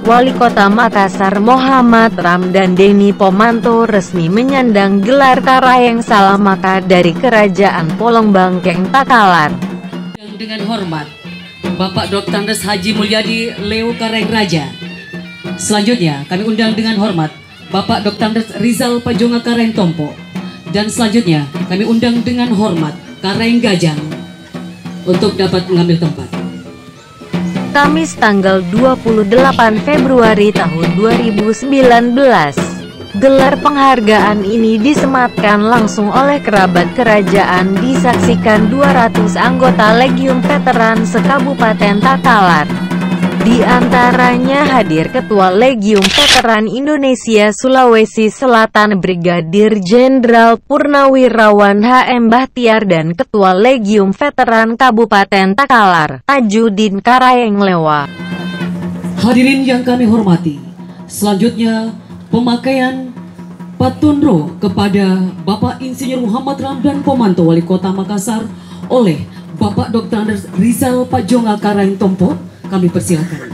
Wali Kota Makassar Muhammad Ramdan Denny Pomanto resmi menyandang gelar Karayeng Salamaka dari Kerajaan Polong Bangkeng Takalar. Dengan hormat, Bapak Dr. Andes Haji Mulyadi Leo Karayeng Raja. Selanjutnya, kami undang dengan hormat Bapak Dr. Andes Rizal Pajonga Karayeng Tompo. Dan selanjutnya, kami undang dengan hormat Karayeng Gajang untuk dapat mengambil tempat. Kamis tanggal 28 Februari tahun 2019. Gelar penghargaan ini disematkan langsung oleh kerabat kerajaan, disaksikan 200 anggota Legium Veteran se-Kabupaten Takalar. Di antaranya hadir Ketua Legium Veteran Indonesia Sulawesi Selatan Brigadir Jenderal Purnawirawan HM Bahtiar dan Ketua Legium Veteran Kabupaten Takalar, Tajudin Karayeng Lewa. Hadirin yang kami hormati, selanjutnya pemakaian Patunro kepada Bapak Insinyur Muhammad Ramdan Pomanto Wali Kota Makassar oleh Bapak Dr. Andes Rizal Pajonga Karayeng Tompo. Kami persilakan.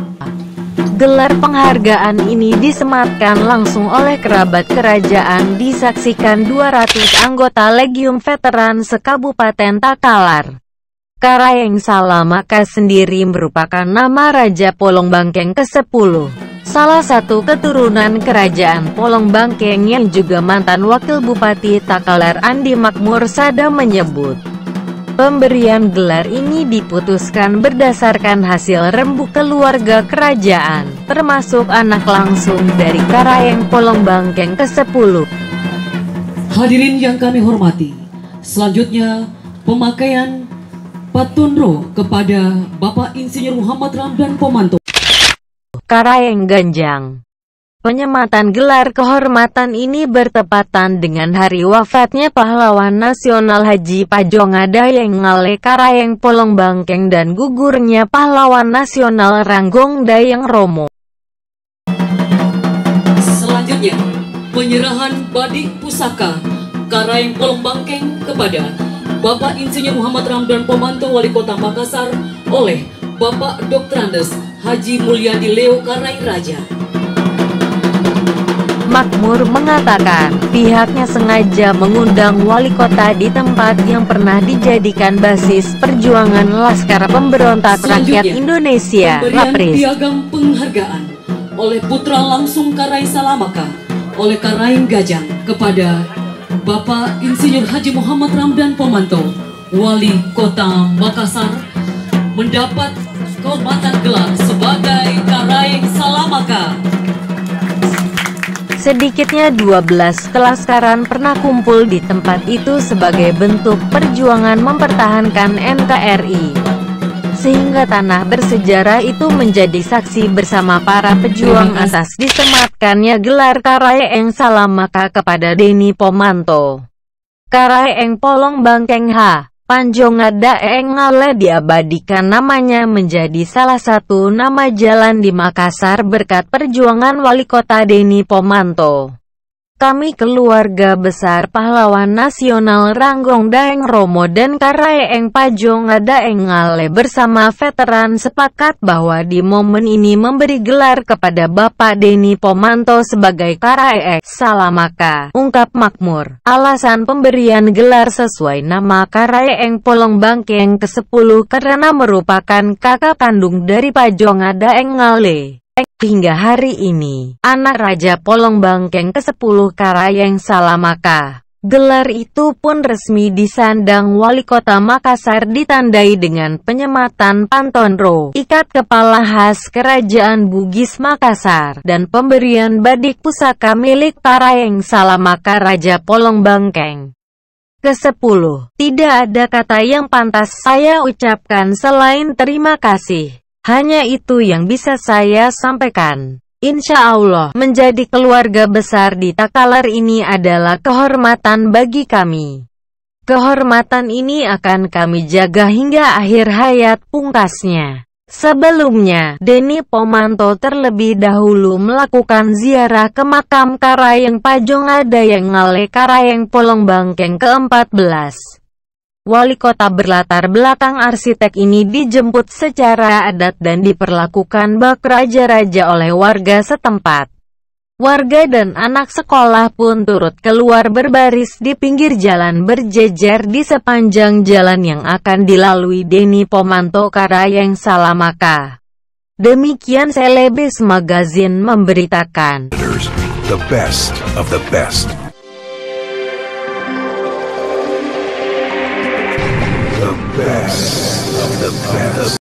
Gelar penghargaan ini disematkan langsung oleh kerabat kerajaan, disaksikan 200 anggota Legium Veteran se-Kabupaten Takalar. Karayeng Salamaka sendiri merupakan nama Raja Polong Bangkeng ke-10, salah satu keturunan Kerajaan Polong Bangkeng yang juga mantan Wakil Bupati Takalar Andi Makmur Sada menyebut, pemberian gelar ini diputuskan berdasarkan hasil rembuk keluarga kerajaan, termasuk anak langsung dari Karayeng Polong Bangkeng ke-10. Hadirin yang kami hormati, selanjutnya pemakaian Patunro kepada Bapak Insinyur Muhammad Ramdan Pomanto Karayeng Ganjang. Penyematan gelar kehormatan ini bertepatan dengan hari wafatnya pahlawan nasional Haji Pajonga Dayeng Ngale Karayeng Polong Bangkeng dan gugurnya pahlawan nasional Ranggong Dayeng Romo. Selanjutnya, penyerahan badik pusaka Karayeng Polong Bangkeng kepada Bapak Insinyur Muhammad Ramdan Pomanto Wali Kota Makassar oleh Bapak Dr. Andes Haji Mulyadi Leo Karayeng Raja. Makmur mengatakan, pihaknya sengaja mengundang wali kota di tempat yang pernah dijadikan basis perjuangan Laskar Pemberontak Rakyat Indonesia, Lapris. Piagam penghargaan oleh putra langsung Karayeng Salamaka oleh Karayeng Gajang kepada Bapak Insinyur Haji Muhammad Ramdan Pomanto, Wali Kota Makassar, mendapat kehormatan gelar sebagai Karayeng Salamaka. Sedikitnya 12 kelaskaran pernah kumpul di tempat itu sebagai bentuk perjuangan mempertahankan NKRI. Sehingga tanah bersejarah itu menjadi saksi bersama para pejuang atas disematkannya gelar Karayeng Salamaka kepada Denny Pomanto. Karayeng Polong Bangkeng H. Pajonga Dayeng Ngale diabadikan namanya menjadi salah satu nama jalan di Makassar berkat perjuangan Wali Kota Denny Pomanto. Kami keluarga besar pahlawan nasional Ranggong Dayeng Romo dan Karayeng Pajonga Dayeng Ngale bersama veteran sepakat bahwa di momen ini memberi gelar kepada Bapak Denny Pomanto sebagai Karayeng Salamaka, ungkap Makmur. Alasan pemberian gelar sesuai nama Karayeng Polong Bangkeng ke-10 karena merupakan kakak kandung dari Pajonga Dayeng Ngale. Hingga hari ini, anak Raja Polong Bangkeng ke-10 Karayeng Salamaka. Gelar itu pun resmi disandang Wali Kota Makassar ditandai dengan penyematan Patunro, ikat kepala khas Kerajaan Bugis Makassar, dan pemberian badik pusaka milik Karayeng Salamaka Raja Polong Bangkeng ke-10. Tidak ada kata yang pantas saya ucapkan selain terima kasih. Hanya itu yang bisa saya sampaikan. Insya Allah, menjadi keluarga besar di Takalar ini adalah kehormatan bagi kami. Kehormatan ini akan kami jaga hingga akhir hayat, pungkasnya. Sebelumnya, Denny Pomanto terlebih dahulu melakukan ziarah ke makam Karayeng Pajonga Dayeng Ngale Karayeng Polong Bangkeng ke-14. Wali kota berlatar belakang arsitek ini dijemput secara adat dan diperlakukan bak raja-raja oleh warga setempat. Warga dan anak sekolah pun turut keluar berbaris di pinggir jalan berjejer di sepanjang jalan yang akan dilalui Denny Pomanto Karayeng Salamaka. Demikian Celebes Magazine memberitakan. The best of the best. The best of the best.